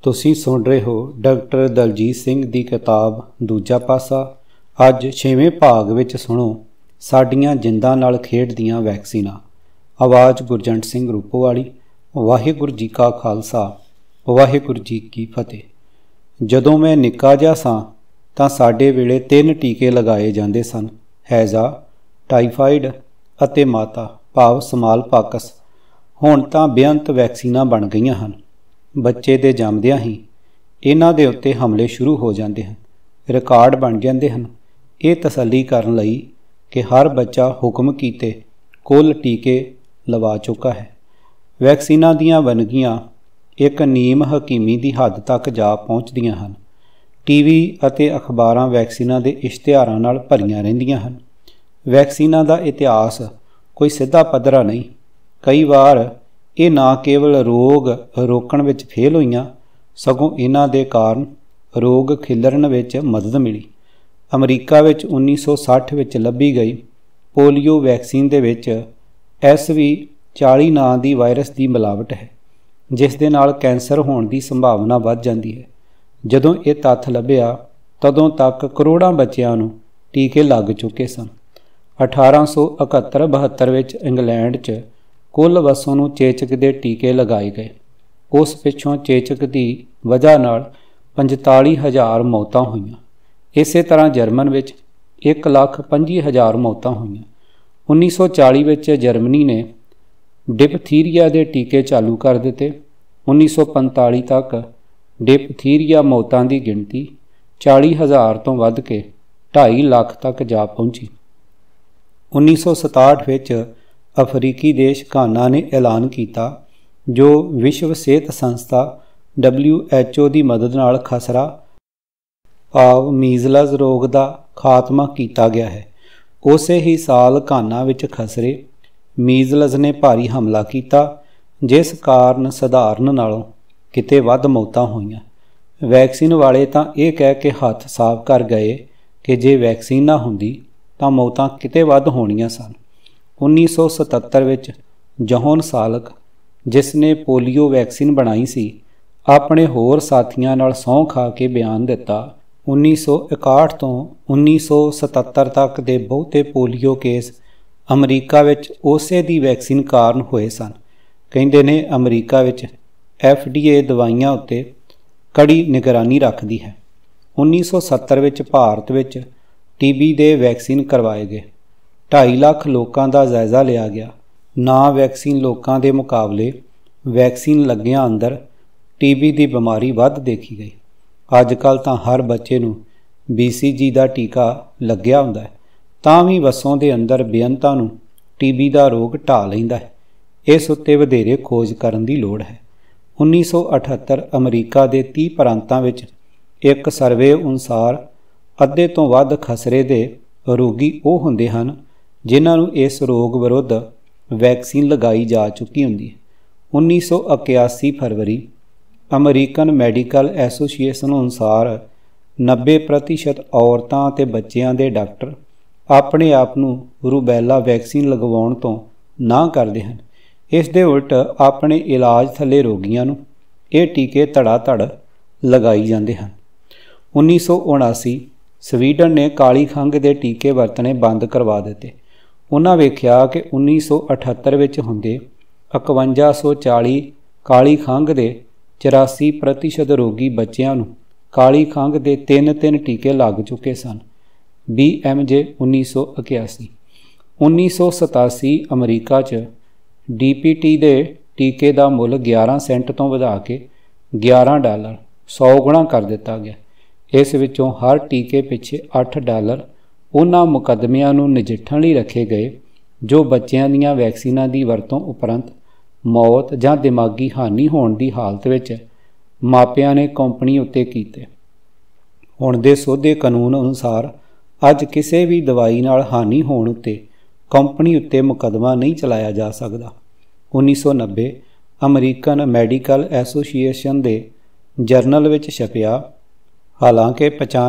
ਤੁਸੀਂ ਸੁਣ ਰਹੇ ਹੋ ਡਾਕਟਰ ਦਲਜੀਤ ਸਿੰਘ ਦੀ ਕਿਤਾਬ ਦੂਜਾ ਪਾਸਾ। ਅੱਜ 6ਵੇਂ ਭਾਗ ਵਿੱਚ ਸੁਣੋ ਸਾਡੀਆਂ ਜਿੰਦਾਂ ਨਾਲ ਖੇਡਦੀਆਂ ਵੈਕਸੀਨਾਂ। ਆਵਾਜ਼ ਗੁਰਜੰਟ ਸਿੰਘ ਰੂਪੋਵਾਲੀ। ਵਾਹਿਗੁਰੂ ਜੀ ਕਾ ਖਾਲਸਾ, ਵਾਹਿਗੁਰੂ ਜੀ ਕੀ ਫਤਿਹ। ਜਦੋਂ ਮੈਂ ਨਿੱਕਾ ਜਿਹਾ ਸਾਂ ਤਾਂ ਸਾਡੇ ਵੇਲੇ 3 ਟੀਕੇ ਲਗਾਏ ਜਾਂਦੇ ਸਨ: ਹੈਜ਼ਾ, ਟਾਈਫਾਈਡ ਅਤੇ ਮਾਤਾ ਭਾਵ ਸਮਾਲ ਪਾਕਸ। ਹੁਣ ਤਾਂ ਬੇਅੰਤ ਵੈਕਸੀਨਾਂ ਬਣ ਗਈਆਂ ਹਨ। ਬੱਚੇ ਦੇ ਜੰਮਦਿਆਂ ਹੀ ਇਹਨਾਂ ਦੇ ਉੱਤੇ ਹਮਲੇ ਸ਼ੁਰੂ ਹੋ ਜਾਂਦੇ ਹਨ। ਰਿਕਾਰਡ ਬਣ ਜਾਂਦੇ ਹਨ ਇਹ ਤਸੱਲੀ ਕਰਨ ਲਈ ਕਿ ਹਰ ਬੱਚਾ ਹੁਕਮ ਕੀਤੇ ਕੁੱਲ ਟੀਕੇ ਲਵਾ ਚੁੱਕਾ ਹੈ। ਵੈਕਸੀਨਾਂ ਦੀਆਂ ਵੰਨਗੀਆਂ ਇੱਕ ਨੀਮ ਹਕੀਮੀ ਦੀ ਹੱਦ ਤੱਕ ਜਾ ਪਹੁੰਚਦੀਆਂ ਹਨ। ਟੀਵੀ ਅਤੇ ਅਖਬਾਰਾਂ ਵੈਕਸੀਨਾਂ ਦੇ ਇਸ਼ਤਿਹਾਰਾਂ ਨਾਲ ਭਰੀਆਂ ਰਹਿੰਦੀਆਂ ਹਨ। ਵੈਕਸੀਨਾਂ ਦਾ ਇਤਿਹਾਸ ਕੋਈ ਸਿੱਧਾ ਪੱਧਰਾ ਨਹੀਂ। ਕਈ ਵਾਰ ਇਹ ਨਾ ਕੇਵਲ ਰੋਗ ਰੋਕਣ ਵਿੱਚ ਫੇਲ ਹੋਈਆਂ, ਸਗੋਂ ਇਹਨਾਂ ਦੇ ਕਾਰਨ ਰੋਗ ਖਿਲਰਨ ਵਿੱਚ ਮਦਦ ਮਿਲੀ। ਅਮਰੀਕਾ ਵਿੱਚ 1960 ਵਿੱਚ ਲੱਭੀ ਗਈ ਪੋਲੀਓ ਵੈਕਸੀਨ ਦੇ ਵਿੱਚ SV40 ਨਾਂ ਦੀ ਵਾਇਰਸ ਦੀ ਮਿਲਾਵਟ ਹੈ, ਜਿਸ ਦੇ ਨਾਲ ਕੈਂਸਰ ਹੋਣ ਦੀ ਸੰਭਾਵਨਾ ਵੱਧ ਜਾਂਦੀ ਹੈ। ਜਦੋਂ ਇਹ ਤੱਥ ਲੱਭਿਆ ਤਦੋਂ ਤੱਕ ਕਰੋੜਾਂ ਬੱਚਿਆਂ ਨੂੰ ਟੀਕੇ ਲੱਗ ਚੁੱਕੇ ਸਨ। 1871-72 ਵਿੱਚ ਇੰਗਲੈਂਡ 'ਚ ਕੁੱਲ ਵਸੋਂ ਨੂੰ ਚੇਚਕ ਦੇ ਟੀਕੇ ਲਗਾਏ ਗਏ। ਉਸ ਪਿੱਛੋਂ ਚੇਚਕ ਦੀ ਵਜ੍ਹਾ ਨਾਲ 45,000 ਮੌਤਾਂ ਹੋਈਆਂ। ਇਸੇ ਤਰ੍ਹਾਂ ਜਰਮਨ ਵਿੱਚ 1,25,000 ਮੌਤਾਂ ਹੋਈਆਂ। 1940 ਵਿੱਚ ਜਰਮਨੀ ਨੇ ਡਿਪਥੀਰੀਆ ਦੇ ਟੀਕੇ ਚਾਲੂ ਕਰ ਦਿੱਤੇ। 1945 ਤੱਕ ਡਿਪਥੀਰੀਆ ਮੌਤਾਂ ਦੀ ਗਿਣਤੀ 40,000 ਤੋਂ ਵੱਧ ਕੇ 2.5 ਲੱਖ ਤੱਕ ਜਾ ਪਹੁੰਚੀ। 1967 ਵਿੱਚ ਅਫਰੀਕੀ ਦੇਸ਼ ਘਾਨਾ ਨੇ ਐਲਾਨ ਕੀਤਾ, ਜੋ ਵਿਸ਼ਵ ਸਿਹਤ ਸੰਸਥਾ WHO ਦੀ ਮਦਦ ਨਾਲ ਖਸਰਾ ਭਾਵ ਮੀਜ਼ਲਜ਼ ਰੋਗ ਦਾ ਖਾਤਮਾ ਕੀਤਾ ਗਿਆ ਹੈ। ਉਸੇ ਹੀ ਸਾਲ ਘਾਨਾ ਵਿੱਚ ਖਸਰੇ ਮੀਜ਼ਲਜ਼ ਨੇ ਭਾਰੀ ਹਮਲਾ ਕੀਤਾ, ਜਿਸ ਕਾਰਨ ਸਧਾਰਨ ਨਾਲੋਂ ਕਿਤੇ ਵੱਧ ਮੌਤਾਂ ਹੋਈਆਂ। ਵੈਕਸੀਨ ਵਾਲੇ ਤਾਂ ਇਹ ਕਹਿ ਕੇ ਹੱਥ ਸਾਫ਼ ਕਰ ਗਏ ਕਿ ਜੇ ਵੈਕਸੀਨ ਨਾ ਹੁੰਦੀ ਤਾਂ ਮੌਤਾਂ ਕਿਤੇ ਵੱਧ ਹੋਣੀਆਂ ਸਨ। 1977 ਵਿੱਚ ਜੌਹਨ ਸਾਲਕ, ਜਿਸ ਨੇ ਪੋਲੀਓ ਵੈਕਸੀਨ ਬਣਾਈ ਸੀ, ਆਪਣੇ ਹੋਰ ਸਾਥੀਆਂ ਨਾਲ ਸਹੁੰ ਖਾ ਕੇ ਬਿਆਨ ਦਿੱਤਾ, 1961 ਤੋਂ 1977 ਤੱਕ ਦੇ ਬਹੁਤੇ ਪੋਲੀਓ ਕੇਸ ਅਮਰੀਕਾ ਵਿੱਚ ਉਸੇ ਦੀ ਵੈਕਸੀਨ ਕਾਰਨ ਹੋਏ ਸਨ। ਕਹਿੰਦੇ ਨੇ ਅਮਰੀਕਾ ਵਿੱਚ FDA ਦਵਾਈਆਂ ਉੱਤੇ ਕੜੀ ਨਿਗਰਾਨੀ ਰੱਖਦੀ ਹੈ। 1970 ਵਿੱਚ ਭਾਰਤ ਵਿੱਚ TB ਦੇ ਵੈਕਸੀਨ ਕਰਵਾਏ ਗਏ। 2.5 ਲੱਖ ਲੋਕਾਂ ਦਾ ਜਾਇਜ਼ਾ ਲਿਆ ਗਿਆ। ਨਾ ਵੈਕਸੀਨ ਲੋਕਾਂ ਦੇ ਮੁਕਾਬਲੇ ਵੈਕਸੀਨ ਲੱਗਿਆਂ ਅੰਦਰ TB ਦੀ ਬਿਮਾਰੀ ਵੱਧ ਦੇਖੀ ਗਈ। ਅੱਜ ਕੱਲ੍ਹ ਤਾਂ ਹਰ ਬੱਚੇ ਨੂੰ BCG ਦਾ ਟੀਕਾ ਲੱਗਿਆ ਹੁੰਦਾ ਹੈ, ਤਾਂ ਵੀ ਵਸੋਂ ਦੇ ਅੰਦਰ ਬੇਅੰਤਾਂ ਨੂੰ TB ਦਾ ਰੋਗ ਢਾਹ ਲੈਂਦਾ ਹੈ। ਇਸ ਉੱਤੇ ਵਧੇਰੇ ਖੋਜ ਕਰਨ ਦੀ ਲੋੜ ਹੈ। 1978 ਅਮਰੀਕਾ ਦੇ 30 ਪ੍ਰਾਂਤਾਂ ਵਿੱਚ ਇੱਕ ਸਰਵੇ ਅਨੁਸਾਰ ਅੱਧੇ ਤੋਂ ਵੱਧ ਖਸਰੇ ਦੇ ਰੋਗੀ ਉਹ ਹੁੰਦੇ ਹਨ ਜਿਨ੍ਹਾਂ ਨੂੰ ਇਸ ਰੋਗ ਵਿਰੁੱਧ ਵੈਕਸੀਨ ਲਗਾਈ ਜਾ ਚੁੱਕੀ ਹੁੰਦੀ ਹੈ। 1981 ਫਰਵਰੀ ਅਮਰੀਕਨ ਮੈਡੀਕਲ ਐਸੋਸੀਏਸ਼ਨ ਅਨੁਸਾਰ 90% ਔਰਤਾਂ ਅਤੇ ਬੱਚਿਆਂ ਦੇ ਡਾਕਟਰ ਆਪਣੇ ਆਪ ਨੂੰ ਰੂਬੈਲਾ ਵੈਕਸੀਨ ਲਗਵਾਉਣ ਤੋਂ ਨਾ ਕਰਦੇ ਹਨ। ਇਸ ਦੇ ਉਲਟ ਆਪਣੇ ਇਲਾਜ ਥੱਲੇ ਰੋਗੀਆਂ ਨੂੰ ਇਹ ਟੀਕੇ ਧੜਾ ਧੜ ਲਗਾਈ ਜਾਂਦੇ ਹਨ। 1979 ਸਵੀਡਨ ਨੇ ਕਾਲੀ ਖੰਘ ਦੇ ਟੀਕੇ ਵਰਤਣੇ ਬੰਦ ਕਰਵਾ ਦਿੱਤੇ। ਉਹਨਾਂ ਵੇਖਿਆ ਕਿ 1978 ਵਿੱਚ ਹੁੰਦੇ 5140 ਕਾਲੀ ਖੰਘ ਦੇ 84% ਰੋਗੀ ਬੱਚਿਆਂ ਨੂੰ ਕਾਲੀ ਖੰਘ ਦੇ 3 ਟੀਕੇ ਲੱਗ ਚੁੱਕੇ ਸਨ। BMJ 1981। 1987 ਅਮਰੀਕਾ 'ਚ DPT ਦੇ ਟੀਕੇ ਦਾ ਮੁੱਲ 11 ਸੈਂਟ ਤੋਂ ਵਧਾ ਕੇ $11 100 ਗੁਣਾ ਕਰ ਦਿੱਤਾ ਗਿਆ। ਇਸ ਵਿੱਚੋਂ ਹਰ ਟੀਕੇ ਪਿੱਛੇ $8 ਉਹਨਾਂ ਮੁਕੱਦਮਿਆਂ ਨੂੰ ਨਜਿੱਠਣ ਲਈ ਰੱਖੇ ਗਏ ਜੋ ਬੱਚਿਆਂ ਦੀਆਂ ਵੈਕਸੀਨਾਂ ਦੀ ਵਰਤੋਂ ਉਪਰੰਤ ਮੌਤ ਜਾਂ ਦਿਮਾਗੀ ਹਾਨੀ ਹੋਣ ਦੀ ਹਾਲਤ ਵਿੱਚ ਮਾਪਿਆਂ ਨੇ ਕੰਪਨੀ ਉੱਤੇ ਕੀਤੇ। ਹੁਣ ਦੇ ਸੋਧੇ ਕਾਨੂੰਨ ਅਨੁਸਾਰ ਅੱਜ ਕਿਸੇ ਵੀ ਦਵਾਈ ਨਾਲ ਹਾਨੀ ਹੋਣ ਉੱਤੇ ਕੰਪਨੀ ਉੱਤੇ ਮੁਕੱਦਮਾ ਨਹੀਂ ਚਲਾਇਆ ਜਾ ਸਕਦਾ। 1990 ਅਮਰੀਕਨ ਮੈਡੀਕਲ ਐਸੋਸੀਏਸ਼ਨ ਦੇ ਜਰਨਲ ਵਿੱਚ ਛਪਿਆ, ਹਾਲਾਂਕਿ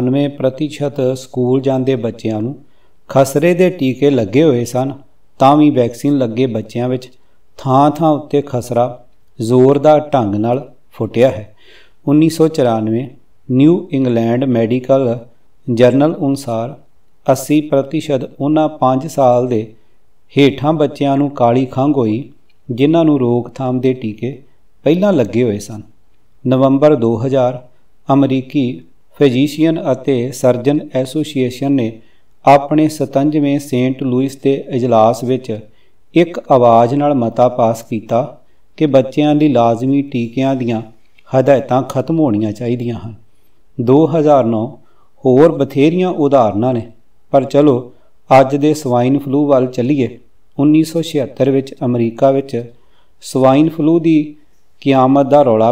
95% ਸਕੂਲ ਜਾਂਦੇ ਬੱਚਿਆਂ ਨੂੰ ਖਸਰੇ ਦੇ ਟੀਕੇ ਲੱਗੇ ਹੋਏ ਸਨ, ਤਾਂ ਵੀ ਵੈਕਸੀਨ ਲੱਗੇ ਬੱਚਿਆਂ ਵਿੱਚ ਥਾਂ ਥਾਂ ਉੱਤੇ ਖਸਰਾ ਜ਼ੋਰਦਾਰ ਢੰਗ ਨਾਲ ਫੁੱਟਿਆ ਹੈ। 1994 न्यू इंग्लैंड मैडिकल जर्नल अनुसार 80% उन्हां 5 साल के ਹੇਠਾਂ ਬੱਚਿਆਂ ਨੂੰ ਕਾਲੀ ਖੰਘ ਹੋਈ ਜਿਨ੍ਹਾਂ ਨੂੰ ਰੋਕਥਾਮ ਦੇ ਟੀਕੇ ਪਹਿਲਾਂ ਲੱਗੇ ਹੋਏ ਸਨ। ਨਵੰਬਰ 2000 ਅਮਰੀਕੀ ਫਿਜ਼ੀਸ਼ੀਅਨ ਅਤੇ ਸਰਜਨ ਐਸੋਸੀਏਸ਼ਨ ਨੇ ਆਪਣੇ 57ਵੇਂ ਸੇਂਟ ਲੂਇਸ ਦੇ ਇਜਲਾਸ ਵਿੱਚ ਇੱਕ ਆਵਾਜ਼ ਨਾਲ ਮਤਾ ਪਾਸ ਕੀਤਾ ਕਿ ਬੱਚਿਆਂ ਲਈ ਲਾਜ਼ਮੀ ਟੀਕਿਆਂ ਦੀਆਂ ਹਦਾਇਤਾਂ ਖਤਮ ਹੋਣੀਆਂ ਚਾਹੀਦੀਆਂ ਹਨ। 2009 ਹੋਰ ਬਥੇਰੀਆਂ ਉਦਾਹਰਨਾਂ ਨੇ, ਪਰ ਚਲੋ ਅੱਜ ਦੇ ਸਵਾਈਨ ਫਲੂ ਵੱਲ ਚੱਲੀਏ। 1976 ਵਿੱਚ ਅਮਰੀਕਾ ਵਿੱਚ ਸਵਾਈਨ ਫਲੂ ਦੀ ਕਿਆਮਤ ਦਾ ਰੌਲਾ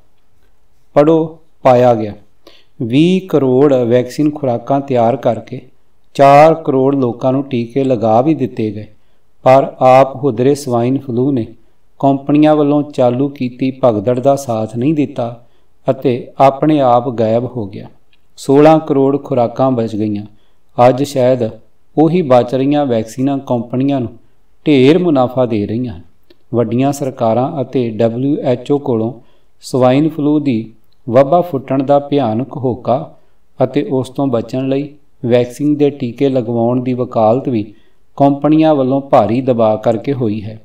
ਪਾਇਆ ਗਿਆ। 20 ਕਰੋੜ ਵੈਕਸੀਨ ਖੁਰਾਕਾਂ ਤਿਆਰ ਕਰਕੇ 4 ਕਰੋੜ ਲੋਕਾਂ ਨੂੰ ਟੀਕੇ ਲਗਾ ਵੀ ਦਿੱਤੇ ਗਏ, ਪਰ ਆਪ ਹੁਦਰੇ ਸਵਾਈਨ ਫਲੂ ਨੇ ਕੰਪਨੀਆਂ ਵੱਲੋਂ ਚਾਲੂ ਕੀਤੀ ਭਗਦੜ ਦਾ ਸਾਥ ਨਹੀਂ ਦਿੱਤਾ ਅਤੇ ਆਪਣੇ ਆਪ ਗਾਇਬ ਹੋ ਗਿਆ। 16 ਕਰੋੜ ਖੁਰਾਕਾਂ ਬਚ ਗਈਆਂ। ਅੱਜ ਸ਼ਾਇਦ ਉਹੀ ਬਚ ਰਹੀਆਂ ਵੈਕਸੀਨਾਂ ਕੰਪਨੀਆਂ ਨੂੰ ਢੇਰ ਮੁਨਾਫਾ ਦੇ ਰਹੀਆਂ ਹਨ। ਵੱਡੀਆਂ ਸਰਕਾਰਾਂ ਅਤੇ WHO ਕੋਲੋਂ ਸਵਾਈਨ ਫਲੂ ਦੀ ਵਬਾ ਫੁੱਟਣ ਦਾ ਭਿਆਨਕ ਹੋਕਾ ਅਤੇ ਉਸ ਤੋਂ ਬਚਣ ਲਈ ਵੈਕਸੀਨ ਦੇ ਟੀਕੇ ਲਗਵਾਉਣ ਦੀ ਵਕਾਲਤ ਵੀ ਕੰਪਨੀਆਂ ਵੱਲੋਂ ਭਾਰੀ ਦਬਾਅ ਕਰਕੇ ਹੋਈ ਹੈ।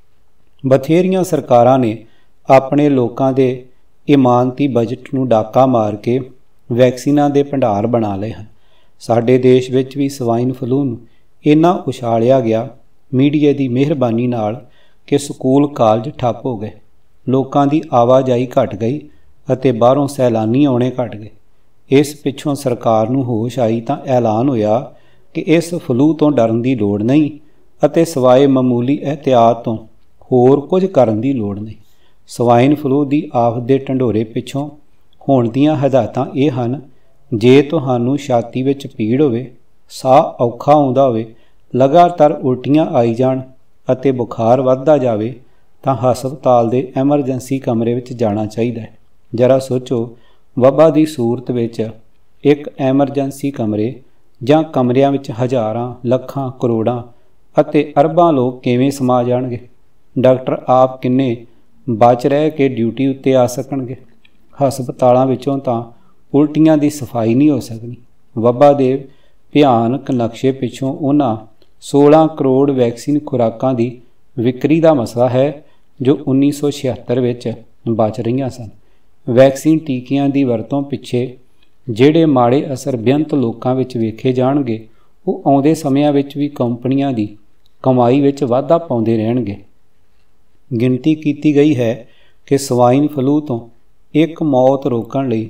ਬਥੇਰੀਆਂ ਸਰਕਾਰਾਂ ਨੇ ਆਪਣੇ ਲੋਕਾਂ ਦੇ ਇਮਾਨਤੀ ਬਜਟ ਨੂੰ ਡਾਕਾ ਮਾਰ ਕੇ ਵੈਕਸੀਨਾਂ ਦੇ ਭੰਡਾਰ ਬਣਾ ਲਏ ਹਨ। ਸਾਡੇ ਦੇਸ਼ ਵਿੱਚ ਵੀ ਸਵਾਈਨ ਫਲੂ ਨੂੰ ਇੰਨਾ ਉਛਾਲਿਆ ਗਿਆ ਮੀਡੀਆ ਦੀ ਮਿਹਰਬਾਨੀ ਨਾਲ ਕਿ ਸਕੂਲ ਕਾਲਜ ਠੱਪ ਹੋ ਗਏ, ਲੋਕਾਂ ਦੀ ਆਵਾਜਾਈ ਘਟ ਗਈ ਅਤੇ ਬਾਹਰੋਂ ਸੈਲਾਨੀ ਆਉਣੇ ਘਟ ਗਏ। ਇਸ ਪਿੱਛੋਂ ਸਰਕਾਰ ਨੂੰ ਹੋਸ਼ ਆਈ ਤਾਂ ਐਲਾਨ ਹੋਇਆ ਕਿ ਇਸ ਫਲੂ ਤੋਂ ਡਰਨ ਦੀ ਲੋੜ ਨਹੀਂ ਅਤੇ ਸਿਵਾਏ ਮਾਮੂਲੀ ਇਹਤਿਆਤ ਤੋਂ ਹੋਰ ਕੁਝ ਕਰਨ ਦੀ ਲੋੜ ਨਹੀਂ। ਸਵਾਈਨ ਫਲੂ ਦੀ ਆਫਤ ਦੇ ਢੰਡੋਰੇ ਪਿੱਛੋਂ ਹੋਣ ਦੀਆਂ ਹਦਾਇਤਾਂ ਇਹ ਹਨ: ਜੇ ਤੁਹਾਨੂੰ ਛਾਤੀ ਵਿੱਚ ਪੀੜ ਹੋਵੇ, ਸਾਹ ਔਖਾ ਆਉਂਦਾ ਹੋਵੇ, ਲਗਾਤਾਰ ਉਲਟੀਆਂ ਆਈ ਜਾਣ ਅਤੇ ਬੁਖਾਰ ਵੱਧਦਾ ਜਾਵੇ ਤਾਂ ਹਸਪਤਾਲ ਦੇ ਐਮਰਜੈਂਸੀ ਕਮਰੇ ਵਿੱਚ ਜਾਣਾ ਚਾਹੀਦਾ ਹੈ। ਜ਼ਰਾ ਸੋਚੋ, ਵਬਾ ਦੀ ਸੂਰਤ ਵਿੱਚ ਇੱਕ ਐਮਰਜੈਂਸੀ ਕਮਰੇ ਜਾਂ ਕਮਰਿਆਂ ਵਿੱਚ ਹਜ਼ਾਰਾਂ, ਲੱਖਾਂ, ਕਰੋੜਾਂ ਅਤੇ ਅਰਬਾਂ ਲੋਕ ਕਿਵੇਂ ਸਮਾ ਜਾਣਗੇ? ਡਾਕਟਰ ਆਪ ਕਿੰਨੇ ਬਚ ਰਹਿ ਕੇ ਡਿਊਟੀ ਉੱਤੇ ਆ ਸਕਣਗੇ? ਹਸਪਤਾਲਾਂ ਵਿੱਚੋਂ ਤਾਂ ਉਲਟੀਆਂ ਦੀ ਸਫਾਈ ਨਹੀਂ ਹੋ ਸਕਣੀ। ਵਬਾ ਦੇ ਭਿਆਨਕ ਨਕਸ਼ੇ ਪਿੱਛੋਂ ਉਹਨਾਂ 16 ਕਰੋੜ ਵੈਕਸੀਨ ਖੁਰਾਕਾਂ ਦੀ ਵਿਕਰੀ ਦਾ ਮਸਲਾ ਹੈ ਜੋ 1976 ਵਿੱਚ ਬਚ ਰਹੀਆਂ ਸਨ। ਵੈਕਸੀਨ ਟੀਕਿਆਂ ਦੀ ਵਰਤੋਂ ਪਿੱਛੇ ਜਿਹੜੇ ਮਾੜੇ ਅਸਰ ਬੇਅੰਤ ਲੋਕਾਂ ਵਿੱਚ ਵੇਖੇ ਜਾਣਗੇ, ਉਹ ਆਉਂਦੇ ਸਮਿਆਂ ਵਿੱਚ ਵੀ ਕੰਪਨੀਆਂ ਦੀ ਕਮਾਈ ਵਿੱਚ ਵਾਧਾ ਪਾਉਂਦੇ ਰਹਿਣਗੇ। ਗਿਣਤੀ ਕੀਤੀ ਗਈ ਹੈ ਕਿ ਸਵਾਈਨ ਫਲੂ ਤੋਂ ਇੱਕ ਮੌਤ ਰੋਕਣ ਲਈ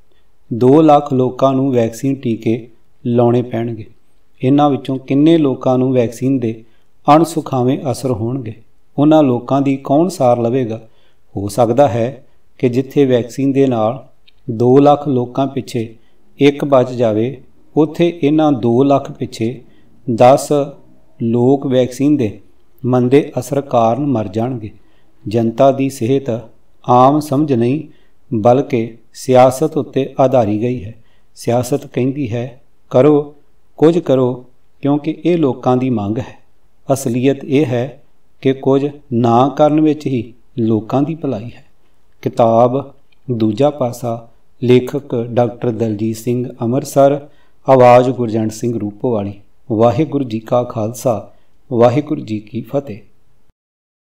2 ਲੱਖ ਲੋਕਾਂ ਨੂੰ ਵੈਕਸੀਨ ਟੀਕੇ ਲਾਉਣੇ ਪੈਣਗੇ। ਇਹਨਾਂ ਵਿੱਚੋਂ ਕਿੰਨੇ ਲੋਕਾਂ ਨੂੰ ਵੈਕਸੀਨ ਦੇ ਅਣਸੁਖਾਵੇਂ ਅਸਰ ਹੋਣਗੇ? ਉਹਨਾਂ ਲੋਕਾਂ ਦੀ ਕੌਣ ਸਾਰ ਲਵੇਗਾ? ਹੋ ਸਕਦਾ ਹੈ ਕਿ ਜਿੱਥੇ ਵੈਕਸੀਨ ਦੇ ਨਾਲ 2 ਲੱਖ ਲੋਕਾਂ ਪਿੱਛੇ ਇੱਕ ਬਚ ਜਾਵੇ, ਉੱਥੇ ਇਹਨਾਂ 2 ਲੱਖ ਪਿੱਛੇ 10 ਲੋਕ ਵੈਕਸੀਨ ਦੇ ਮੰਦੇ ਅਸਰ ਕਾਰਨ ਮਰ ਜਾਣਗੇ। ਜਨਤਾ ਦੀ ਸਿਹਤ ਆਮ ਸਮਝ ਨਹੀਂ ਬਲਕਿ ਸਿਆਸਤ ਉੱਤੇ ਆਧਾਰੀ ਗਈ ਹੈ। ਸਿਆਸਤ ਕਹਿੰਦੀ ਹੈ ਕਰੋ, ਕੁਝ ਕਰੋ, ਕਿਉਂਕਿ ਇਹ ਲੋਕਾਂ ਦੀ ਮੰਗ ਹੈ। ਅਸਲੀਅਤ ਇਹ ਹੈ ਕਿ ਕੁਝ ਨਾ ਕਰਨ ਵਿੱਚ ਹੀ ਲੋਕਾਂ ਦੀ ਭਲਾਈ ਹੈ। ਕਿਤਾਬ ਦੂਜਾ ਪਾਸਾ, ਲੇਖਕ ਡਾਕਟਰ ਦਲਜੀਤ ਸਿੰਘ, ਅੰਮ੍ਰਿਤਸਰ। ਆਵਾਜ਼ ਗੁਰਜੰਟ ਸਿੰਘ ਰੂਪੋਵਾਲੀ। ਵਾਹਿਗੁਰੂ ਜੀ ਕਾ ਖਾਲਸਾ, ਵਾਹਿਗੁਰੂ ਜੀ ਕੀ ਫਤਿਹ।